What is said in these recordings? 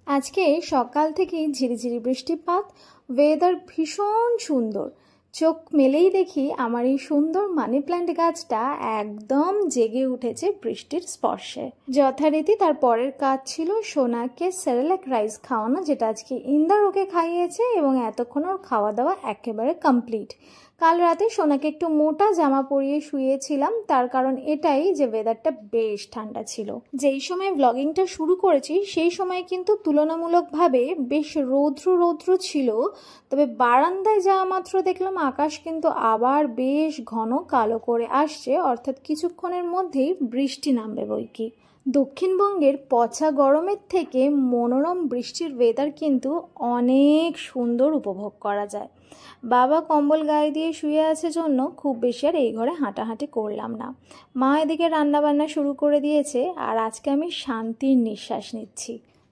আজকে সকাল থেকেই ঝিরিঝিরি বৃষ্টিপাত, ওয়েদার ভীষণ সুন্দর। চোখ মেলেই দেখি আমার এই সুন্দর মানি প্ল্যান্ট গাছটা একদম জেগে উঠেছে বৃষ্টির স্পর্শে। যথারীতি তার পরের কাজ ছিল সোনাকে সেরেলাক রাইস খাওয়ানো, যেটা আজকে ইন্দার ওকে খাইয়েছে এবং এতক্ষণ ওর খাওয়া দাওয়া একেবারে কমপ্লিট। কাল রাতে সোনাকে একটু মোটা জামা পরিয়ে শুয়েছিলাম, তার কারণ এটাই যে ওয়েদারটা বেশ ঠান্ডা ছিল। যেই সময় ব্লগিংটা শুরু করেছি সেই সময় কিন্তু তুলনামূলকভাবে বেশ রৌদ্র ছিল, তবে বারান্দায় যাওয়া মাত্র দেখলাম আকাশ কিন্তু আবার বেশ ঘন কালো করে আসছে, অর্থাৎ কিছুক্ষণের মধ্যেই বৃষ্টি নামবে বইকি। দক্ষিণবঙ্গের পচা গরমের থেকে মনোরম বৃষ্টির ওয়েদার কিন্তু অনেক সুন্দর উপভোগ করা যায়। বাবা কম্বল গায়ে দিয়ে শুয়ে আছে জন্য খুব বেশি আর এই ঘরে হাঁটাহাঁটি করলাম না। মা এদিকে রান্নাবান্না শুরু করে দিয়েছে আর আজকে আমি শান্তির নিঃশ্বাস নিচ্ছি।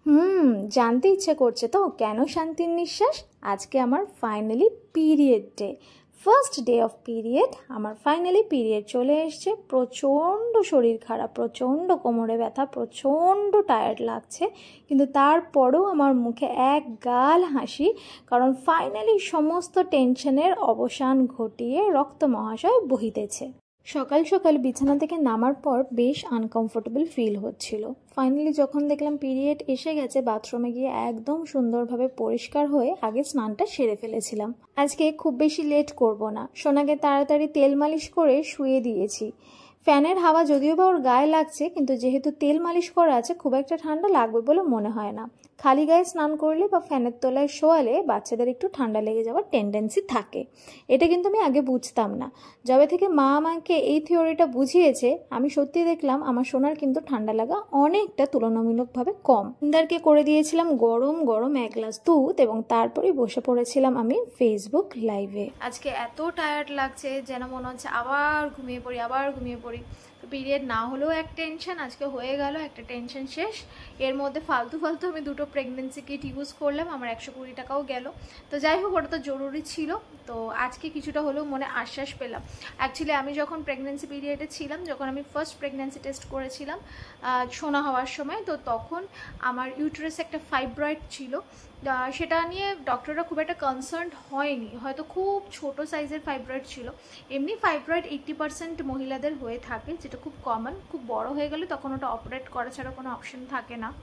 জানতে ইচ্ছে করছে তো কেন শান্তির নিঃশ্বাস? আজকে আমার finally period day, first day of period. আমার ফাইনালি পিরিয়ড চলে এসছে। প্রচণ্ড শরীর খারাপ, প্রচণ্ড কোমরে ব্যথা, প্রচণ্ড টায়ার্ড লাগছে, কিন্তু তারপরেও আমার মুখে এক গাল হাসি, কারণ ফাইনালি সমস্ত টেনশনের অবসান ঘটিয়ে রক্ত মহাশয় বহিতেছে। সকাল সকাল বিছানা থেকে নামার পর বেশ আনকমফোর্টেবল ফিল হচ্ছিল। ফাইনালি যখন দেখলাম পিরিয়ড এসে গেছে, বাথরুমে গিয়ে একদম সুন্দরভাবে পরিষ্কার হয়ে আগে স্নানটা সেরে ফেলেছিলাম। আজকে খুব বেশি লেট করব না। সোনাকে তাড়াতাড়ি তেল মালিশ করে শুয়ে দিয়েছি। ফ্যানের হাওয়া যদিও বা ওর গায়ে লাগছে, কিন্তু যেহেতু তেল মালিশ করা আছে খুব একটা ঠান্ডা লাগবে বলে মনে হয় না। খালি গায়ে স্নান করলে বা ফ্যানের তলায় শোয়ালে বাচ্চাদের একটু ঠান্ডা লেগে যাওয়ার টেন্ডেন্সি থাকে। এটা কিন্তু আমি আগে বুঝতাম না। যবে থেকে মা আমাকে এই থিওরিটা বুঝিয়েছে, আমি সত্যি দেখলাম আমার সোনার কিন্তু ঠান্ডা লাগা অনেকটা তুলনামূলকভাবে কম। ইন্দারকে করে দিয়েছিলাম গরম গরম এক গ্লাস দুধ এবং তারপরে বসে পড়েছিলাম আমি ফেসবুক লাইভে। আজকে এত টায়ার্ড লাগছে যেন মনে হচ্ছে আবার ঘুমিয়ে পড়ি। তো পিরিয়ড না হলেও এক টেনশন, আজকে হয়ে গেল, একটা টেনশন শেষ। এর মধ্যে ফালতু আমি দুটো প্রেগনেন্সি কিট ইউজ করলাম, আমার 120 টাকাও গেল। তো যাই হোক, ওটা তো জরুরি ছিল। তো আজকে কিছুটা হলেও মনে আশ্বাস পেলাম। অ্যাকচুয়ালি আমি যখন প্রেগনেন্সি পিরিয়ডে ছিলাম, যখন আমি ফার্স্ট প্রেগনেন্সি টেস্ট করেছিলাম সোনা হওয়ার সময়, তো তখন আমার ইউটেরাসে একটা ফাইব্রয়েড ছিল। সেটা নিয়ে ডক্টররা খুব একটা কনসার্ন হয়নি, হয়তো খুব ছোট সাইজের ফাইব্রয়েড ছিল। এমনি ফাইব্রয়েড 80% মহিলাদের হয়ে থাকে, যেটা খুব কমন। খুব বড় হয়ে গেলে তখন ওটা অপারেট করা ছাড়া কোনো অপশন থাকে না।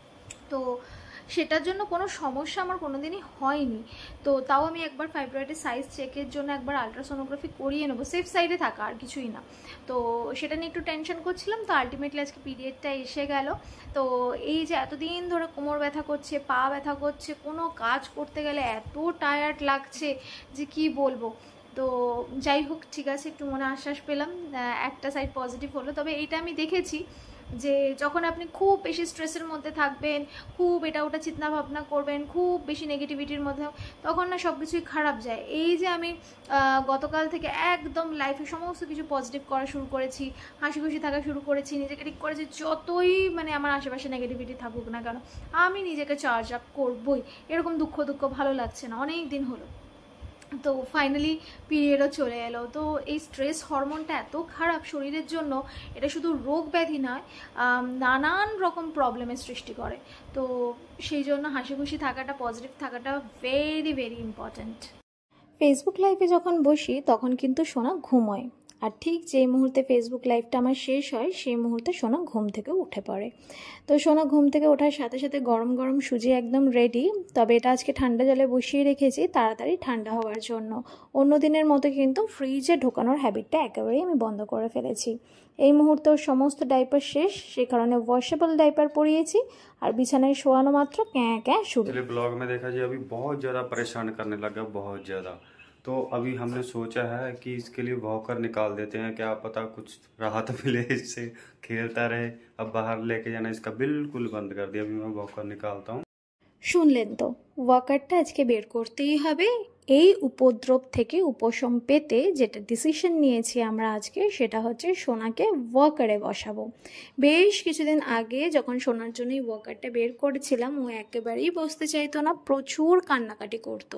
তো সেটার জন্য কোনো সমস্যা আমার কোনোদিনই হয়নি। তো তাও আমি একবার ফাইব্রয়েডের সাইজ চেকের জন্য একবার আলট্রাসোনোগ্রাফি করিয়ে নেবো, সেফ সাইডে থাকা, আর কিছুই না। তো সেটা নিয়ে একটু টেনশন করছিলাম। তো আলটিমেটলি আজকে পিরিয়ডটা এসে গেল। তো এই যে এতদিন ধরে কোমর ব্যথা করছে, পা ব্যথা করছে, কোনো কাজ করতে গেলে এত টায়ার্ড লাগছে যে কি বলবো। তো যাই হোক, ঠিক আছে, একটু মনে আশ্বাস পেলাম, একটা সাইড পজিটিভ হলো। তবে এইটা আমি দেখেছি যে যখন আপনি খুব বেশি স্ট্রেসের মধ্যে থাকবেন, খুব এটা ওটা চিন্তা ভাবনা করবেন, খুব বেশি নেগেটিভিটির মধ্যে, তখন না সব কিছুই খারাপ যায়। এই যে আমি গতকাল থেকে একদম লাইফে সমস্ত কিছু পজিটিভ করা শুরু করেছি, হাসি খুশি থাকা শুরু করেছি, নিজেকে ঠিক করেছি। যতই আমার আশেপাশে নেগেটিভিটি থাকুক না কেন, আমি নিজেকে চার্জ আপ করবই। এরকম দুঃখ ভালো লাগছে না, অনেক দিন হলো। তো ফাইনালি পিরিয়ডও চলে এলো। তো এই স্ট্রেস হরমোনটা এত খারাপ শরীরের জন্য, এটা শুধু রোগ ব্যাধি নয়, নানান রকম প্রবলেমের সৃষ্টি করে। তো সেই জন্য হাসি খুশি থাকাটা, পজিটিভ থাকাটা ভেরি ভেরি ইম্পর্ট্যান্ট। ফেসবুক লাইভে যখন বসি তখন কিন্তু সোনা ঘুমোয়, আর ঠিক যেই মুহূর্তে ফেসবুক লাইভটা আমার শেষ হয় সেই মুহূর্তে সোনা ঘুম থেকে উঠে পড়ে। তো সোনা ঘুম থেকে ওঠার সাথে সাথে গরম গরম সুজি একদম রেডি। তবে এটা আজকে ঠান্ডা জলে বসিয়ে রেখেছি তাড়াতাড়ি ঠান্ডা হওয়ার জন্য। অন্য দিনের মতো কিন্তু ফ্রিজে ঢোকানোর হ্যাবিটটা একেবারেই আমি বন্ধ করে ফেলেছি। এই মুহূর্তে ওর সমস্ত ডাইপার শেষ, সে কারণে ওয়াশেবল ডাইপার পরিয়েছি আর বিছানায় শোয়ানো মাত্র ক্যাঁ ক্যাঁ শুরু। ब्लॉग में देखा जाए अभी बहुत ज़्यादा परेशान करने लगा, बहुत ज़्यादा। तो अभी हमने सोचा है कि इसके लिए वॉकर निकाल देते हैं, क्या पता कुछ राहत मिले इससे, खेलता रहे। अब बाहर लेके जाना इसका बिल्कुल बंद कर दिया। अभी मैं वॉकर निकालता हूँ। শুনলেন তো, ওয়াকারটা আজকে বের করতেই হবে। এই উপদ্রব থেকে উপশম পেতে যেটা ডিসিশন নিয়েছি আমরা আজকে, সেটা হচ্ছে সোনাকে ওয়াকারে বসাবো। বেশ কিছুদিন আগে যখন সোনার জন্যই ওয়াকারটা বের করেছিলাম, ও একেবারেই বসতে চাইতো না, প্রচুর কান্নাকাটি করতো।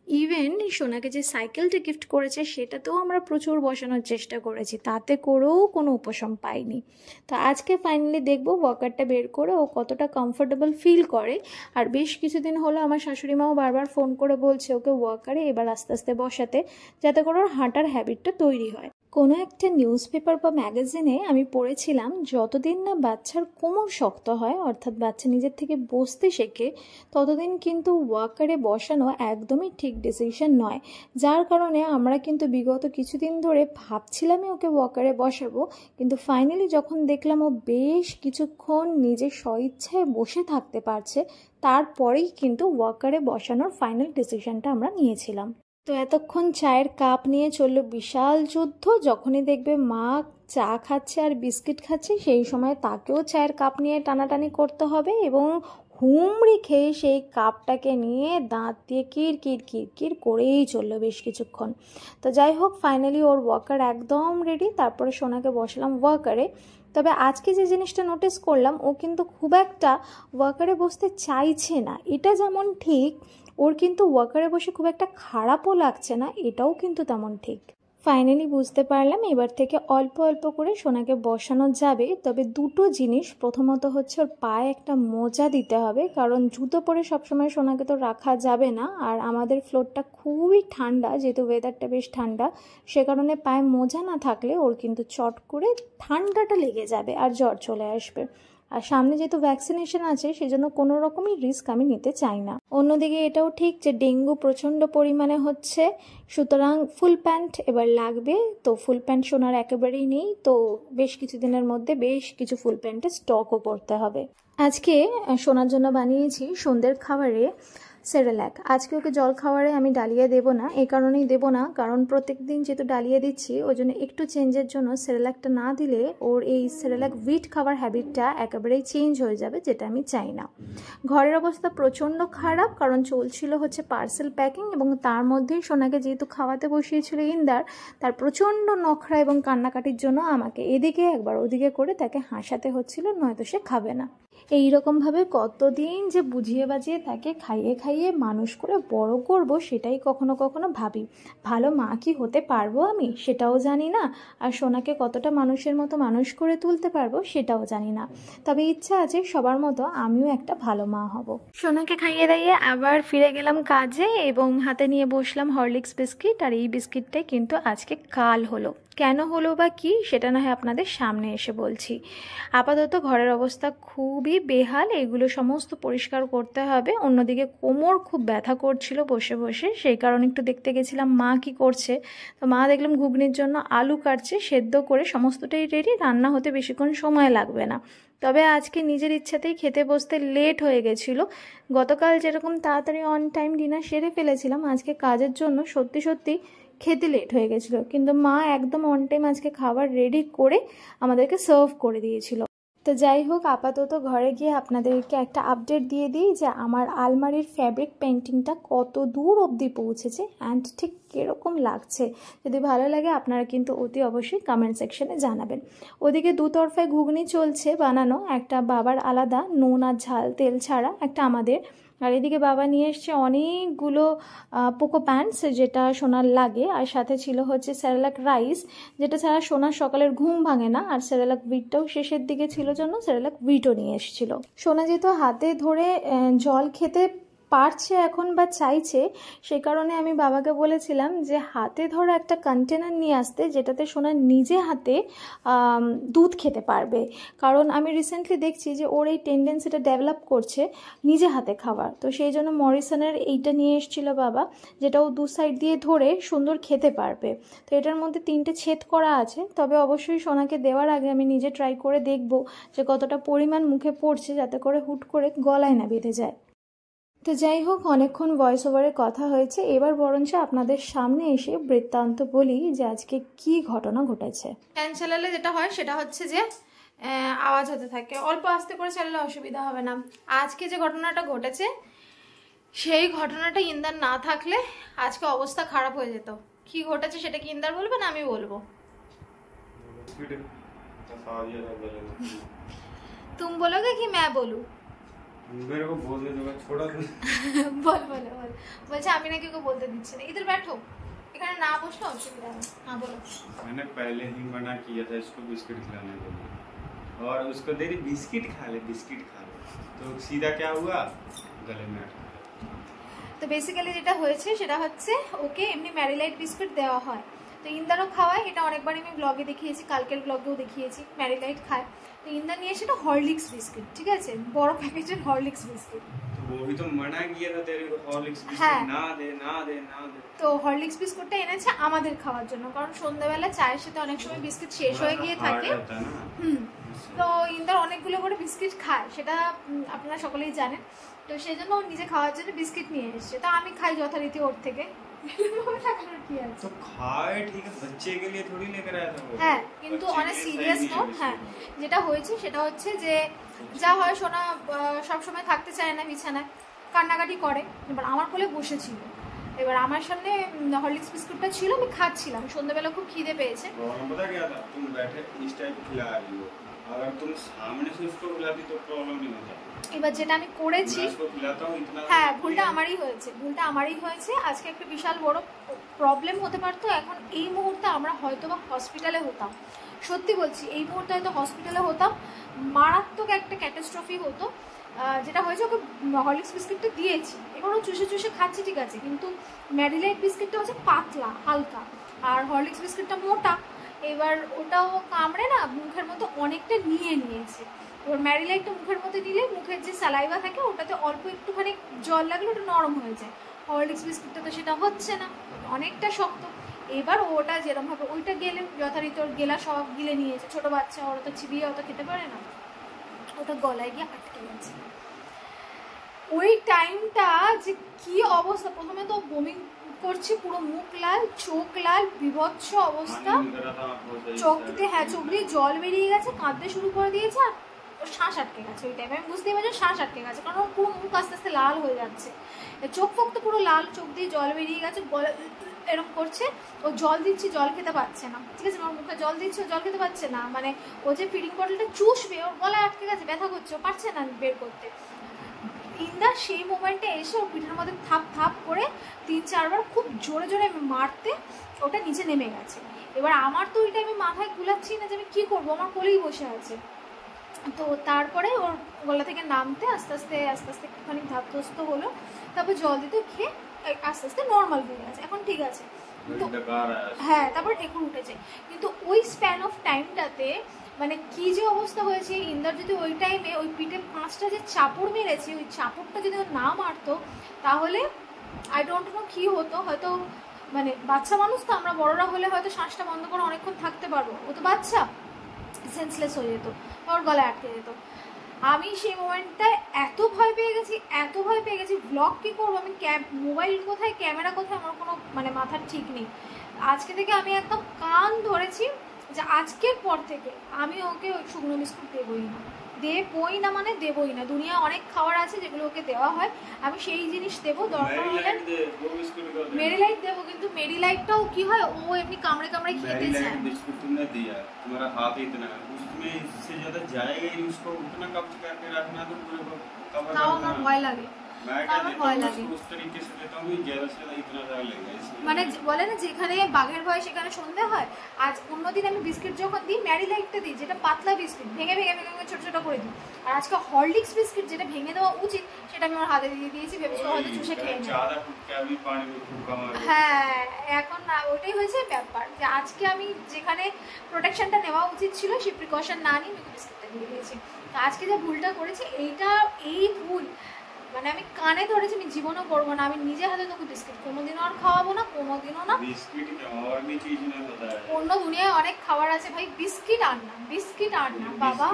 ইভেন সোনাকে যে সাইকেলটা গিফট করেছে সেটাতেও আমরা প্রচুর বসানোর চেষ্টা করেছি, তাতে করেও কোনো উপশম পাইনি। তো আজকে ফাইনালি দেখবো ওয়াকারটা বের করে ও কতটা কমফোর্টেবল ফিল করে। আর বেশ কিছুদিন হলো আমার শাশুড়ি মাও বারবার ফোন করে বলছে ওকে ওয়াকারে এবার আস্তে আস্তে বসাতে, যাতে করে ওর হাঁটার হ্যাবিটটা তৈরি হয়। কোনো একটা নিউজ পেপার বা ম্যাগাজিনে আমি পড়েছিলাম যতদিন না বাচ্চার কোমর শক্ত হয়, অর্থাৎ বাচ্চা নিজের থেকে বসতে শেখে, ততদিন কিন্তু ওয়াকারে বসানো একদমই ঠিক ডিসিশন নয়। যার কারণে আমরা কিন্তু বিগত কিছুদিন ধরে ভাবছিলামই ওকে ওয়াকারে বসাবো, কিন্তু ফাইনালি যখন দেখলাম ও বেশ কিছুক্ষণ নিজের স্বইচ্ছায় বসে থাকতে পারছে, তারপরেই কিন্তু ওয়াকারে বসানোর ফাইনাল ডিসিশনটা আমরা নিয়েছিলাম। তো এতক্ষণ চায়ের কাপ নিয়ে চললো বিশাল যুদ্ধ। যখনই দেখবে মা চা খাচ্ছে আর বিস্কিট খাচ্ছে, সেই সময় তাকেও চায়ের কাপ নিয়ে টানাটানি করতে হবে এবং হুমড়ি খেয়ে সেই কাপটাকে নিয়ে দাঁত দিয়ে কির কির কির কির করেই চললো বেশ কিছুক্ষণ। তো যাই হোক, ফাইনালি ওর ওয়াকার একদম রেডি। তারপরে সোনাকে বসালাম ওয়াকারে। তবে আজকে যে জিনিসটা নোটিস করলাম, ও কিন্তু খুব একটা ওয়াকারে বসতে চাইছে না। এটা যেমন ঠিক, ওর কিন্তু ওয়াকারে বসে খুব একটা খারাপও লাগছে না, এটাও কিন্তু তেমন ঠিক। ফাইনালি বুঝতে পারলাম এবার থেকে অল্প অল্প করে সোনাকে বসানো যাবে। তবে দুটো জিনিস, প্রথমত হচ্ছে ওর পায়ে একটা মোজা দিতে হবে, কারণ জুতো পরে সবসময় সোনাকে তো রাখা যাবে না। আর আমাদের ফ্লোরটা খুবই ঠান্ডা, যেহেতু ওয়েদারটা বেশ ঠান্ডা, সে কারণে পায়ে মোজা না থাকলে ওর কিন্তু চট করে ঠান্ডাটা লেগে যাবে আর জ্বর চলে আসবে। আর সামনে যেহেতু ভ্যাকসিনেশন আছে, সেজন্য কোনো রকমই রিস্ক আমি নিতে চাই না। অন্যদিকে এটাও ঠিক যে ডেঙ্গু প্রচণ্ড পরিমাণে হচ্ছে, সুতরাং ফুল প্যান্ট এবার লাগবে। তো ফুল প্যান্ট সোনার একেবারেই নেই, তো বেশ কিছুদিনের মধ্যে বেশ কিছু ফুল প্যান্টের স্টকও করতে হবে। আজকে সোনার জন্য বানিয়েছি সন্ধ্যের খাবারে সেরেল্যাক। আজকে ওকে জল খাবারে আমি ডালিয়া দেবো না, এই কারণেই দেবো না কারণ প্রত্যেক দিন যেহেতু ডালিয়া দিচ্ছি, ওই জন্য একটু চেঞ্জের জন্য সেরেল্যাকটা না দিলে ওর এই সেরেল্যাক হুইট খাবার হ্যাবিটটা একেবারেই চেঞ্জ হয়ে যাবে, যেটা আমি চাই না। ঘরের অবস্থা প্রচণ্ড খারাপ, কারণ চলছিল হচ্ছে পার্সেল প্যাকিং, এবং তার মধ্যেই সোনাকে যেহেতু খাওয়াতে বসিয়েছিল ইন্দার, তার প্রচণ্ড নখরা এবং কান্নাকাটির জন্য আমাকে এদিকে একবার ওদিকে করে তাকে হাসাতে হচ্ছিল, নয়তো সে খাবে না। এইরকমভাবে কতদিন যে বুঝিয়ে বাজিয়ে তাকে খাইয়ে খাইয়ে মানুষ করে বড় করব, সেটাই কখনো কখনো ভাবি। ভালো মা কি হতে পারবো আমি, সেটাও জানি না। আর সোনাকে কতটা মানুষের মতো মানুষ করে তুলতে পারবো, সেটাও জানি না। তবে ইচ্ছা আছে সবার মতো আমিও একটা ভালো মা হব। সোনাকে খাইয়ে দাইয়ে আবার ফিরে গেলাম কাজে, এবং হাতে নিয়ে বসলাম হরলিক্স বিস্কিট। আর এই বিস্কিটটাই কিন্তু আজকে কাল হলো। কেন হলো বা কি, সেটা না হয় আপনাদের সামনে এসে বলছি। আপাতত ঘরের অবস্থা খুবই বেহাল, এগুলো সমস্ত পরিষ্কার করতে হবে। অন্যদিকে কোমর খুব ব্যথা করছিল বসে বসে, সেই কারণে একটু দেখতে গেছিলাম মা কি করছে। তো মা দেখলাম ঘুগনির জন্য আলু কাটছে, সেদ্ধ করে সমস্তটাই রেডি, রান্না হতে বেশিক্ষণ সময় লাগবে না। তবে আজকে নিজের ইচ্ছাতেই খেতে বসতে লেট হয়ে গেছিলো। গতকাল যেরকম তাড়াতাড়ি অন টাইম ডিনার সেরে ফেলেছিলাম, আজকে কাজের জন্য সত্যি সত্যি খেতে লেট হয়ে গেছিলো, কিন্তু মা একদম অন টাইম আজকে খাবার রেডি করে আমাদেরকে সার্ভ করে দিয়েছিল। তো যাই হোক, আপাতত ঘরে গিয়ে আপনাদেরকে একটা আপডেট দিয়ে দিই যে আমার আলমারির ফ্যাব্রিক পেন্টিংটা কত দূর অবধি পৌঁছেছে অ্যান্ড ঠিক কীরকম লাগছে। যদি ভালো লাগে আপনারা কিন্তু অতি অবশ্যই কমেন্ট সেকশনে জানাবেন। ওদিকে দুতরফায় ঘুগনি চলছে বানানো, একটা বাবার আলাদা নুন আর ঝাল তেল ছাড়া, একটা আমাদের। আর এদিকে বাবা নিয়ে এসছে অনেকগুলো পোকো প্যান্টস, যেটা সোনার লাগে, আর সাথে ছিল হচ্ছে সেরেলাক রাইস, যেটা ছাড়া সোনার সকালের ঘুম ভাঙে না। আর সেরেলাক হুইটটাও শেষের দিকে ছিল জন্য সেরেলাক হুইটও নিয়ে এসেছিল। সোনা যেহেতু হাতে ধরে জল খেতে পারছে এখন বা চাইছে, সে কারণে আমি বাবাকে বলেছিলাম যে হাতে ধরা একটা কন্টেনার নিয়ে আসতে, যেটাতে সোনা নিজে হাতে দুধ খেতে পারবে। কারণ আমি রিসেন্টলি দেখছি যে ওর এই টেন্ডেন্সিটা ডেভেলপ করছে নিজে হাতে খাবার। তো সেই জন্য মরিসনের এইটা নিয়ে এসেছিল বাবা, যেটা ও দু সাইড দিয়ে ধরে সুন্দর খেতে পারবে। তো এটার মধ্যে 3টে ছেদ করা আছে। তবে অবশ্যই সোনাকে দেওয়ার আগে আমি নিজে ট্রাই করে দেখব যে কতটা পরিমাণ মুখে পড়ছে, যাতে করে হুট করে গলায় না বেঁধে যায়। তো যাই হোক, অনেকক্ষণ ভয়েস ওভারে কথা হয়েছে, এবার বরঞ্চ আপনাদের সামনে এসে বৃত্তান্ত বলি যে আজকে কি ঘটনা ঘটেছে। ফ্যান চালালে যেটা হয় সেটা হচ্ছে যে আওয়াজ হতে থাকে, অল্প আস্তে করে চালালে অসুবিধা হবে না। আজকে যে ঘটনাটা ঘটেছে, সেই ঘটনাটা ইন্দার না থাকলে আজকে অবস্থা খারাপ হয়ে যেত। কি ঘটেছে সেটা কি ইন্দার বলবে না আমি বলবো? तुम बोलोगे कि मैं बोलूं? मेरे को बोलने दो, छोड़ा दो। বল বল বল। বলছে আমি নাকি ওকে বলতে দিচ্ছি না। इधर बैठो, এখানে না বসলে অসুবিধা নেই। हाँ बोलो। मैंने पहले ही मना किया था इसको बिस्किट खिलाने के लिए, और उसको दे रही बिस्किट खा ले, बिस्किट खा ले, तो सीधा क्या हुआ, गले में अटका। তো বেসিক্যালি যেটা হয়েছে সেটা হচ্ছে ওকে এমনি ম্যারিলাইট বিস্কুট দেওয়া হয়, তো ইন্দারও খাওয়ায়, এটা অনেকবারই আমি ব্লগে দেখিয়েছি, কালকের ব্লগেও দেখিয়েছি, ম্যারিলাইট খায়। তো ইন্দার নিয়ে সেটা হরলিক্স বিস্কিট, ঠিক আছে, বড় প্যাকেটের হরলিক্স বিস্কিট। वो भी तो मना किया था तेरे को, हॉर्लिक्स हाँ। बिस्किट ना दे ना दे ना दे। তো হরলিক্স বিস্কুটটা এনেছে আমাদের খাওয়ার জন্য, কারণ সন্ধ্যাবেলা চায়ের সাথে অনেক সময় বিস্কিট শেষ হয়ে গিয়ে থাকে। তো ইন্দার অনেকগুলো করে বিস্কিট খায়, সেটা আপনারা সকলেই জানেন। তো সেই জন্য ও নিজে খাওয়ার জন্য বিস্কিট নিয়ে এসেছে, তো আমি খাই যথারীতি ওর থেকে। तो खाए ठीक है, बच्चे के लिए थोड़ी लेकर आया था वो। হ্যাঁ, কিন্তু অনেক সিরিয়াস নোট। হ্যাঁ, যেটা হয়েছে সেটা হচ্ছে যে যা হয় সোনা সবসময় থাকতে চায় না বিছানায়, কান্নাকাটি করে। এবার আমার কোলে বসেছিল, এবার আমার সামনে হরলিক্স বিস্কুটটা ছিল, আমি খাচ্ছিলাম, সন্ধ্যাবেলা খুব খিদে পেয়েছে। पता क्या था, तुम बैठे इस टाइप खिला रही हो, अगर तुम सामने से उसको खिलाती तो प्रॉब्लम नहीं होता। এবার যেটা আমি করেছি, হ্যাঁ ভুলটা আমারই হয়েছে। আজকে একটা বিশাল বড় প্রবলেম হতে পারতো। এখন এই মুহূর্তে আমরা হয়তো বা হসপিটালে হতাম, সত্যি বলছি, এই মুহূর্তে হয়তো হসপিটালে হতাম, মারাত্মক একটা ক্যাটাস্ট্রফি হতো। যেটা হয়েছে, ওকে হরলিক্স বিস্কিটটা দিয়েছি, এবারও চুষে চুষে খাচ্ছি, ঠিক আছে, কিন্তু ম্যারিলাইট বিস্কিটটা হচ্ছে পাতলা হালকা, আর হরলিক্স বিস্কিটটা মোটা। এবার ওটাও কামড়ে না মুখের মধ্যে অনেকটা নিয়ে নিয়েছে। এবার ম্যারিলাইটটা মুখের মধ্যে দিলে মুখের যে স্যালাইভা থাকে ওটাতে অল্প একটুখানি জল লাগলে ওটা নরম হয়ে যায়। হরলিক্স বিস্কুটটা তো সেটা হচ্ছে না, অনেকটা শক্ত। এবার ওটা যেরকমভাবে ওইটা গেলে যথারীতি ওর গেলা সব গিলে নিয়েছে, ছোটো বাচ্চা, ওরা তো চিবিয়ে অত খেতে পারে না, ওটা গলায় গিয়ে আটকে গেছে। ওই টাইমটা যে কি অবস্থা, প্রথমে তো বমি করছি, পুরো মুখ লাল, চোখ লাল, বিভৎস অবস্থা, চোখ দিয়ে জল বেরিয়ে গেছে, কাঁদতে শুরু করে দিয়েছে, আর ওর শ্বাস আটকে গেছে। ওই টাইমে আমি বুঝতেই পারছি শ্বাস আটকে গেছে, কারণ ওর পুরো মুখ আস্তে আস্তে লাল হয়ে যাচ্ছে, চোখ ফোক তো পুরো লাল, চোখ দিয়ে জল বেরিয়ে গেছে, এরকম করছে। ও জল দিচ্ছি, জল খেতে পারছে না, ঠিক আছে, ওর মুখে জল দিচ্ছে, ও জল খেতে পারছে না, মানে ও যে ফিডিং বটলটা চুষবে, ওর গলায় আটকে গেছে, ব্যথা করছে, ও পারছে না বের করতে। ইন্দা সেই মোমেন্টে এসে ওর পিঠের মধ্যে থাপ থাপ করে 3-4 বার খুব জোরে জোরে মারতে ওটা নিচে নেমে গেছে। এবার আমার তো ওই টাইমে মাথায় কুলাচ্ছি না যে আমি কী করবো, আমার কোলেই বসে আছে। তো তারপরে ওর গলা থেকে নামতে আস্তে আস্তে একটুখানি ধাতস্থ হলো, তারপর জল দিতে খেয়ে আস্তে আস্তে নর্মাল হয়ে গেছে, এখন ঠিক আছে। কিন্তু হ্যাঁ, তারপর ঠেকুর উঠেছে। কিন্তু ওই স্প্যান অফ টাইমটাতে মানে কি যে অবস্থা হয়েছে, ইন্দার যদি ওই টাইমে ওই পিঠে 5টা যে চাপড় মেরেছে, ওই চাপড়টা যদি ও না মারতো তাহলে আই ডোন্ট নো কী হতো। হয়তো মানে বাচ্চা মানুষ তো, আমরা বড়রা হলে হয়তো শ্বাসটা বন্ধ করে অনেকক্ষণ থাকতে পারবো, ও তো বাচ্চা, সেন্সলেস হয়ে যেত, ওর গলায় আটকে যেত। আমি সেই মোমেন্টটায় এত ভয় পেয়ে গেছি, ব্লগ কী করবো, আমি মোবাইল কোথায়, ক্যামেরা কোথায়, আমার কোনো মানে মাথার ঠিক নেই। আজকে থেকে আমি একদম কান ধরেছি যে আজকের পর থেকে আমি ওকে ওই শুকনো বিস্কুট দেবই না, মানে দেবই না। দুনিয়া অনেক খাবার আছে যেগুলো ওকে দেওয়া হয়, আমি সেই জিনিস দেবো, দরকার হলে মেরিলাইট দেবো। কিন্তু মেরিলাইটটাও কি হয়, ও এমনি কামড়ে কামড়ে খেতে চায়। बिस्कुट तुमने दिया, तुम्हारा हाथ इतना है, उसमें इससे ज्यादा जाएगा ही, उसको उतना कब्ज करके रखना तो पूरे को कवर करना। আমার भय লাগে, उस तरीके से देता हूँ, ज्यादा से ज्यादा इतना ज्यादा लेगा। মানে বলে না যেখানে বাঘের ভয় সেখানে সন্ধে হয়। আজ অন্যদিন আমি বিস্কিট যখন দিই, ম্যারিলাইটটা দিই, যেটা পাতলা বিস্কিট, ভেঙে ছোট ছোট করে দিই। আর আজকে হরলিক্স বিস্কিট যেটা ভেঙে দেওয়া উচিত সেটা আমি আমার হাতে দিয়ে দিয়েছি, ভেবেছি হয়তো চুষে খেয়ে নেবে। হ্যাঁ, এখন না, ওইটাই হয়েছে ব্যাপার যে আজকে আমি যেখানে প্রোটেকশনটা নেওয়া উচিত ছিল সেই প্রিকশন না নিয়ে আমি বিস্কিটটা দিয়ে দিয়েছি। আজকে যে ভুলটা করেছি, এই ভুল মানে আমি কানে ধরেছি, আমি জীবনও করবো না, আমি নিজে হাতে তোকে বিস্কিট কোনোদিনও আর খাওয়াবো না, কোনোদিনও না। অন্য দুনিয়ায় অনেক খাবার আছে ভাই, বিস্কিট আর না বাবা।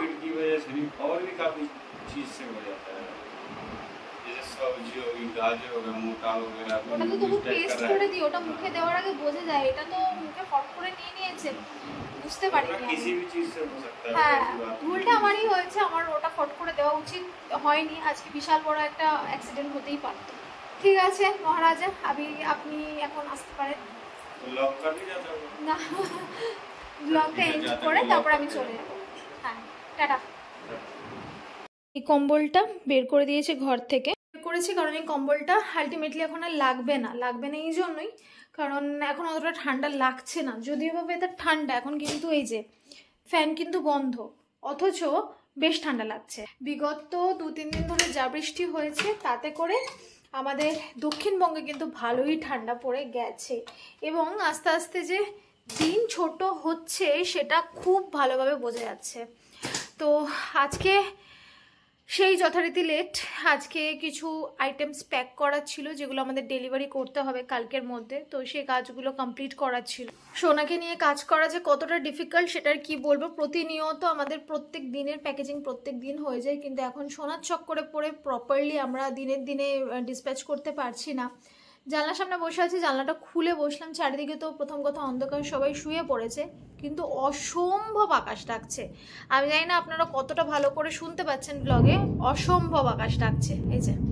ওটা তো তবু পেস্ট করে দিই, ওটা মুখে দেওয়ার আগে বোঝা যায়, এটা তো মুখে ফট করে নিয়ে নিয়েছে, বুঝতে পারিনি। হ্যাঁ, ভুলটা আমারই হয়েছে, আমার ওটা ফট করে দেওয়া উচিত হয়নি। আজকে বিশাল বড় একটা অ্যাক্সিডেন্ট হতেই পারত। ঠিক আছে মহারাজা, আপনি এখন আসতে পারেন। না, ব্লগটা এন্ড করে তারপর আমি চলে যাবো। হ্যাঁ, টাটা। এই কম্বলটা বের করে দিয়েছে ঘর থেকে, বের করেছি কারণ এই কম্বলটা আলটিমেটলি এখন আর লাগবে না এই জন্যই, কারণ এখন অতটা ঠান্ডা লাগছে না। যদিও বা ওয়েদার ঠান্ডা এখন, কিন্তু এই যে ফ্যান কিন্তু বন্ধ, অথচ বেশ ঠান্ডা লাগছে। বিগত 2-3 দিন ধরে যা বৃষ্টি হয়েছে তাতে করে আমাদের দক্ষিণবঙ্গে কিন্তু ভালোই ঠান্ডা পড়ে গেছে, এবং আস্তে আস্তে যে দিন ছোট হচ্ছে সেটা খুব ভালোভাবে বোঝা যাচ্ছে। তো আজকে সেই যথারীতি লেট, আজকে কিছু আইটেমস প্যাক করার ছিল যেগুলো আমাদের ডেলিভারি করতে হবে কালকের মধ্যে, তো সেই কাজগুলো কমপ্লিট করার ছিল। সোনাকে নিয়ে কাজ করা যে কতটা ডিফিকাল্ট সেটার কি বলবো, প্রতিনিয়ত আমাদের প্রত্যেক দিনের প্যাকেজিং প্রত্যেক দিন হয়ে যায়, কিন্তু এখন সোনার চক্করে পড়ে প্রপারলি আমরা দিনের দিনে ডিসপ্যাচ করতে পারছি না। জানলার সামনে বসে আছি, জানলাটা খুলে বসলাম, চারিদিকে তো প্রথম কথা অন্ধকার, সবাই শুয়ে পড়েছে, কিন্তু অসম্ভব আকাশ ডাকছে। আমি জানি না আপনারা কতটা ভালো করে শুনতে পাচ্ছেন ব্লগে, অসম্ভব আকাশ ডাকছে। এই যে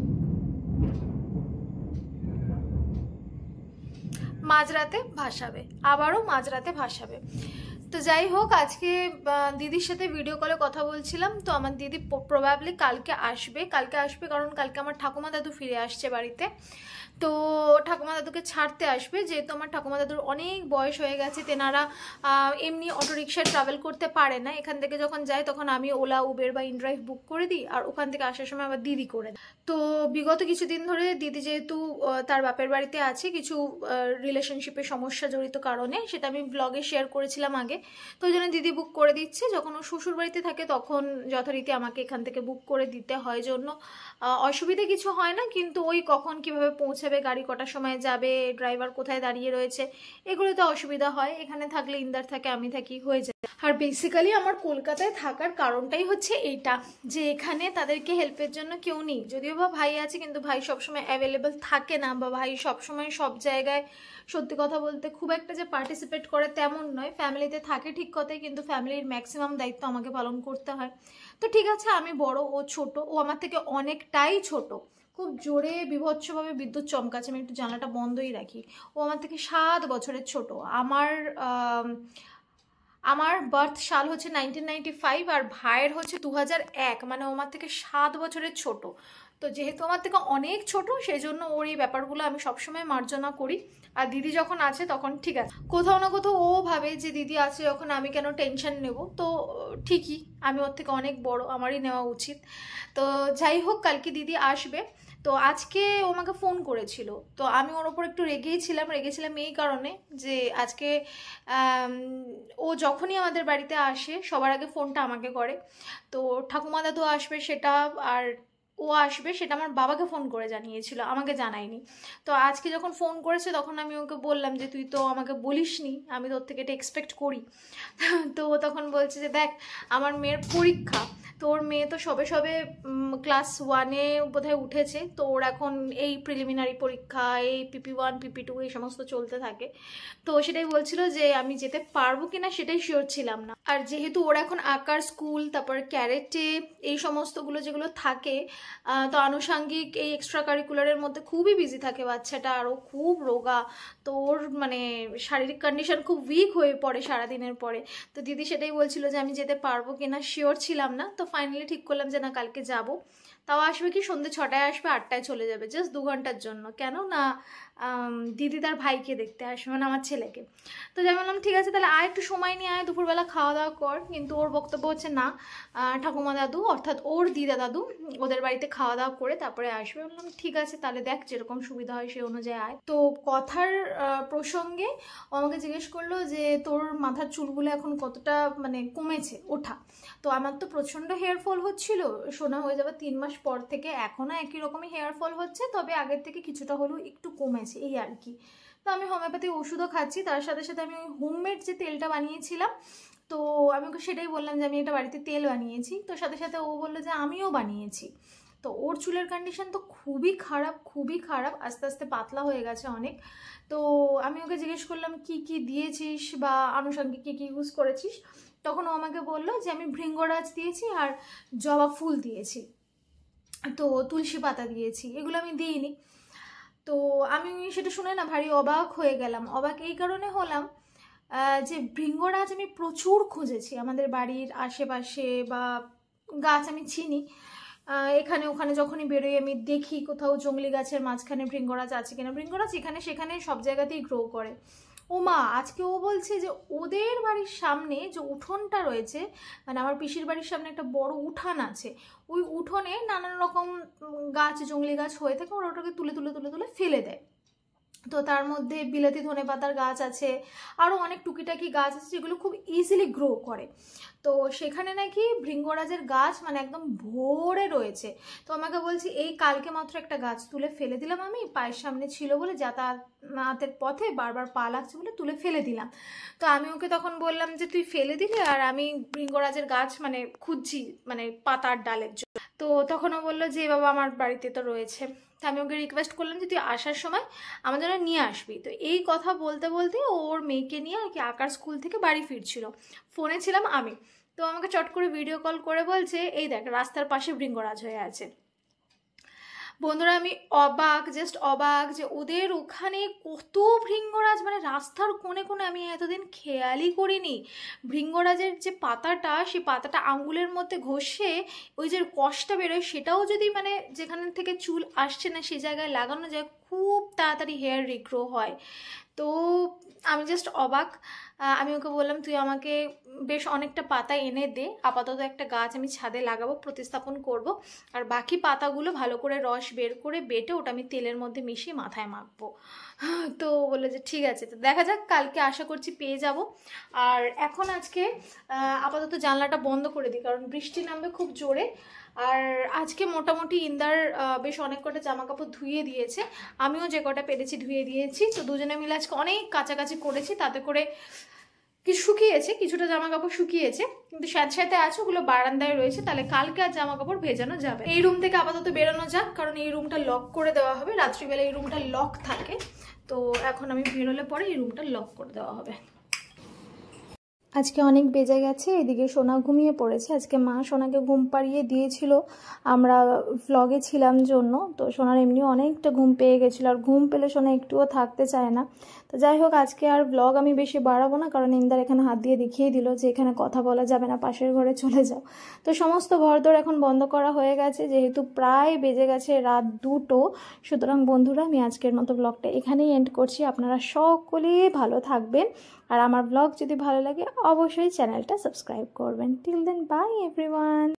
মাঝরাতে ভাসাবে, আবারও মাঝরাতে ভাসাবে। তো যাই হোক, আজকে দিদির সাথে ভিডিও কলে কথা বলছিলাম, তো আমার দিদি প্রবাবলি কালকে আসবে কারণ কালকে আমার ঠাকুমা দাদু ফিরে আসছে বাড়িতে। তো ঠাকুমা দাদুকে ছাড়তে আসবে, যেহেতু আমার ঠাকুমা দাদুর অনেক বয়স হয়ে গেছে, তেনারা এমনি অটোরিকশায় ট্রাভেল করতে পারে না। এখান থেকে যখন যায় তখন আমি ওলা, উবের বা ইনড্রাইভ বুক করে দিই, আর ওখান থেকে আসার সময় আবার দিদি করে দেয়। তো বিগত কিছুদিন ধরে দিদি যেহেতু তার বাপের বাড়িতে আছে, কিছু রিলেশনশিপের সমস্যা জড়িত কারণে, সেটা আমি ব্লগে শেয়ার করেছিলাম আগে, তো ওই জন্য দিদি বুক করে দিচ্ছে। যখন ও শ্বশুর বাড়িতে থাকে তখন যথারীতি আমাকে এখান থেকে বুক করে দিতে হয়, জন্য অসুবিধে কিছু হয় না, কিন্তু ওই কখন কিভাবে পৌঁছাবে, গাড়ি কটার সময় যাবে, ড্রাইভার কোথায় দাঁড়িয়ে রয়েছে, এগুলোতে অসুবিধা হয়। এখানে থাকলে ইন্দার থাকে, আমি থাকি, হয়ে যায়। আর বেসিক্যালি আমার কলকাতায় থাকার কারণটাই হচ্ছে এইটা, যে এখানে তাদেরকে হেল্পের জন্য কেউ নেই। যদিও বা ভাই আছে, কিন্তু ভাই সবসময় অ্যাভেলেবেল থাকে না, বা ভাই সবসময় সব জায়গায় সত্যি কথা বলতে খুব একটা যে পার্টিসিপেট করে তেমন নয়। ফ্যামিলিতে থাকে ঠিক কথাই, কিন্তু ফ্যামিলির ম্যাক্সিমাম দায়িত্ব আমাকে পালন করতে হয়। তো ঠিক আছে, আমি বড়, ও ছোট, ও আমার থেকে অনেকটাই ছোট। খুব জোরে বিভৎসভাবে বিদ্যুৎ চমকাচ্ছে, আমি একটু জানলাটা বন্ধই রাখি। ও আমার থেকে 7 বছরের ছোট। আমার বার্থ সাল হচ্ছে 1995, আর ভাইয়ের হচ্ছে 2001, মানে ও আমার থেকে 7 বছরের ছোট। তো যেহেতু আমার থেকে অনেক ছোট, সেই জন্য ওর এই ব্যাপারগুলো আমি সবসময় মার্জনা করি। আর দিদি যখন আছে তখন ঠিক আছে, কোথাও না কোথাও ও ভাবে যে দিদি আছে যখন আমি কেন টেনশন নেব। তো ঠিকই, আমি ওর থেকে অনেক বড়, আমারই নেওয়া উচিত। তো যাই হোক, কালকে দিদি আসবে। তো আজকে ও আমাকে ফোন করেছিল, তো আমি ওর ওপর একটু রেগেছিলাম এই কারণে যে আজকে ও যখনই আমাদের বাড়িতে আসে সবার আগে ফোনটা আমাকে করে। তো ঠাকুমা দাদু আসবে সেটা, আর ও আসবে সেটা আমার বাবাকে ফোন করে জানিয়েছিল, আমাকে জানায়নি। তো আজকে যখন ফোন করেছে তখন আমি ওকে বললাম যে তুই তো আমাকে বলিসনি, আমি তোর থেকে এটা এক্সপেক্ট করি। তো তখন বলছে যে দেখ, আমার মেয়ের পরীক্ষা, তো ওর মেয়ে তো সবে সবে ক্লাস 1-এ বোধহয় উঠেছে, তো ওর এখন এই প্রিলিমিনারি পরীক্ষা, এই PP1 PP2 এই সমস্ত চলতে থাকে। তো সেটাই বলছিল যে আমি যেতে পারবো কিনা সেটাই শিওর ছিলাম না। আর যেহেতু ওর এখন আঁকার স্কুল, তারপর ক্যারেটে, এই সমস্তগুলো যেগুলো থাকে, তো আনুষাঙ্গিক এই এক্সট্রা কারিকুলারের মধ্যে খুবই বিজি থাকে বাচ্চাটা, আর ও খুব রোগা। তো ওর মানে শারীরিক কন্ডিশন খুব উইক হয়ে পড়ে সারাদিনের পরে। তো দিদি সেটাই বলছিল যে আমি যেতে পারবো কিনা শিওর ছিলাম না। তো ফাইনালি ঠিক করলাম যে না, কালকে যাব। তাও আসবে কি, সন্ধ্যে 6টায় আসবে, 8টায় চলে যাবে, জাস্ট 2 ঘন্টার জন্য। কেন না, দিদি তার ভাইকে দেখতে আসবে, মানে আমার ছেলেকে। তো যাই বললাম ঠিক আছে, তাহলে আয়, একটু সময় নিয়ে আয়, দুপুরবেলা খাওয়া দাওয়া কর। কিন্তু ওর বক্তব্য হচ্ছে না, ঠাকুমা দাদু অর্থাৎ ওর দিদা দাদু ওদের বাড়িতে খাওয়া দাওয়া করে তারপরে আসবে। বললাম ঠিক আছে, তাহলে দেখ যেরকম সুবিধা হয় সেই অনুযায়ী আয়। তো কথার প্রসঙ্গে ও আমাকে জিজ্ঞেস করলো যে তোর মাথার চুলগুলো এখন কতটা মানে কমেছে ওঠা। তো আমার তো প্রচণ্ড হেয়ার ফল হচ্ছিল, শোনা হয়ে যাবে 3 মাস পর থেকে, এখনও একই রকমই হেয়ার ফল হচ্ছে, তবে আগের থেকে কিছুটা হলেও একটু কমেছে, এই আর কি। তো আমি হোমিওপ্যাথি ওষুধও খাচ্ছি, তার সাথে সাথে আমি হোমমেড যে তেলটা বানিয়েছিলাম, তো আমি ওকে সেটাই বললাম যে আমি এটা বাড়িতে তেল বানিয়েছি। তো সাথে সাথে ও বললো যে আমিও বানিয়েছি। তো ওর চুলের কন্ডিশন তো খুবই খারাপ, খুবই খারাপ, আস্তে আস্তে পাতলা হয়ে গেছে অনেক। তো আমি ওকে জিজ্ঞেস করলাম কি কি দিয়েছিস বা আনুষঙ্গিক কী কী ইউজ করেছিস। তখন ও আমাকে বললো যে আমি ভৃঙ্গরাজ দিয়েছি, আর জবা ফুল দিয়েছি, তো তুলসী পাতা দিয়েছি, এগুলো আমি দিইনি। তো আমি সেটা শুনে না ভারী অবাক হয়ে গেলাম। অবাক এই কারণে হলাম যে ভৃঙ্গরাজ আমি প্রচুর খুঁজেছি আমাদের বাড়ির আশেপাশে, বা গাছ আমি চিনি, এখানে ওখানে যখনই বেরোই আমি দেখি কোথাও জংলি গাছের মাঝখানে ভৃঙ্গরাজ আছে কিনা। ভৃঙ্গরাজ এখানে সেখানে সব জায়গাতেই গ্রো করে। ও মা, আজকে ও বলছে যে ওদের বাড়ির সামনে যে উঠোনটা রয়েছে, মানে আমার পিসির বাড়ির সামনে একটা বড় উঠান আছে, ওই উঠোনে নানান রকম গাছ, জংলি গাছ হয়ে থাকে, ওরা ওটাকে তুলে তুলে তুলে তুলে ফেলে দেয়। তো তার মধ্যে বিলাতি ধনেপাতার গাছ আছে, আরও অনেক টুকিটাকি গাছ আছে যেগুলো খুব ইজিলি গ্রো করে। তো সেখানে নাকি ভৃঙ্গরাজের গাছ মানে একদম ভরে রয়েছে। তো আমাকে বলছি এই কালকে মাত্র একটা গাছ তুলে ফেলে দিলাম, আমি পায়ের সামনে ছিল বলে, যাতায়াতের পথে বারবার পা লাগছে বলে তুলে ফেলে দিলাম। তো আমি ওকে তখন বললাম যে তুই ফেলে দিলি আর আমি ভৃঙ্গরাজের গাছ মানে খুঁজছি মানে পাতার ডালের জন্য। তো তখন ও বললো যে বাবা আমার বাড়িতে তো রয়েছে। তো আমি ওকে রিকোয়েস্ট করলাম যে তুই আসার সময় আমার জন্য নিয়ে আসবি। তো এই কথা বলতে বলতে ওর মেয়েকে নিয়ে আর কি আঁকার স্কুল থেকে বাড়ি ফিরছিল, ফোনে ছিলাম আমি। তো আমাকে চট করে ভিডিও কল করে বলছে এই দেখ রাস্তার পাশে ভৃঙ্গরাজ হয়ে আছে। বন্ধুরা আমি অবাক, জাস্ট অবাক যে ওদের ওখানে কত ভৃঙ্গরাজ, মানে রাস্তার কোণে কোণে। আমি এতদিন খেয়ালই করিনি ভৃঙ্গরাজের যে পাতাটা, সেই পাতাটা আঙ্গুলের মধ্যে ঘষে ওই যে কষটা বেরোয়, সেটাও যদি মানে যেখান থেকে চুল আসছে না সেই জায়গায় লাগানো যায়, খুব তাড়াতাড়ি হেয়ার রিগ্রো হয়। তো আমি জাস্ট অবাক। আমি ওকে বললাম তুই আমাকে বেশ অনেকটা পাতা এনে দে, আপাতত একটা গাছ আমি ছাদে লাগাবো, প্রতিস্থাপন করব, আর বাকি পাতাগুলো ভালো করে রস বের করে বেটে ওটা আমি তেলের মধ্যে মিশিয়ে মাথায় মাখবো। তো বললো যে ঠিক আছে। তো দেখা যাক, কালকে আশা করছি পেয়ে যাব। আর এখন আজকে আপাতত জানলাটা বন্ধ করে দিই কারণ বৃষ্টি নামবে খুব জোরে। আর আজকে মোটামুটি ইন্দার বেশ অনেক কটা জামা কাপড় ধুয়ে দিয়েছে, আমিও যে কটা পেরেছি ধুয়ে দিয়েছি। তো দুজনে মিলে আজকে অনেক কাছাকাছি করেছি, তাতে করে কিছু শুকিয়েছে, কিছুটা জামা কাপড় শুকিয়েছে, কিন্তু সাথে সাথে আছে ওগুলো বারান্দায় রয়েছে, তাহলে কালকে আর জামা কাপড় ভেজানো যাবে। এই রুম থেকে আপাতত বেরোনো যাক কারণ এই রুমটা লক করে দেওয়া হবে, রাত্রিবেলা এই রুমটা লক থাকে। তো এখন আমি বেরোলে পরে এই রুমটা লক করে দেওয়া হবে। আজকে অনেক বেজে গেছে, এদিকে সোনা ঘুমিয়ে পড়েছে। আজকে মা সোনাকে ঘুম পাড়িয়ে দিয়েছিল, আমরা ভ্লগে ছিলাম জন্য। তো সোনার এমনিও অনেকটা ঘুম পেয়ে গেছিলো, আর ঘুম পেলে সোনা একটুও থাকতে চায় না। তো যাই হোক, আজকে আর ভ্লগ আমি বেশি বাড়াবো না কারণ ইন্দার এখানে হাত দিয়ে দেখিয়ে দিল যে এখানে কথা বলা যাবে না, পাশের ঘরে চলে যাও। তো সমস্ত ঘরদোর এখন বন্ধ করা হয়ে গেছে, যেহেতু প্রায় বেজে গেছে রাত 2টো। সুতরাং বন্ধুরা আমি আজকের মতো ব্লগটা এখানেই এন্ড করছি। আপনারা সকলে ভালো থাকবেন, আর আমার ব্লগ যদি ভালো লাগে অবশ্যই চ্যানেলটা সাবস্ক্রাইব করবেন। Till then bye everyone.